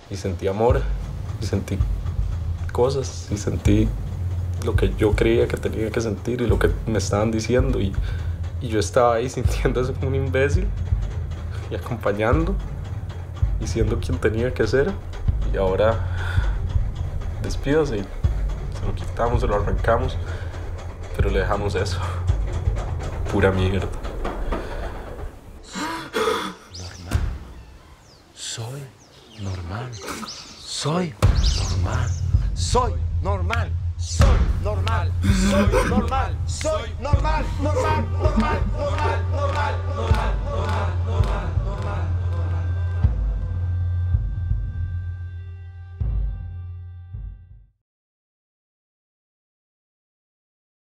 y sentí amor, y sentí cosas, y sentí lo que yo creía que tenía que sentir y lo que me estaban diciendo, y yo estaba ahí sintiendo eso como un imbécil y acompañando y siendo quien tenía que ser. Y ahora despídase y se lo quitamos, se lo arrancamos, pero le dejamos eso. Pura mierda. Normal. Soy normal. Soy normal. Soy normal. Soy normal. Soy normal. Soy normal. Normal. Normal. Normal. Normal. Normal.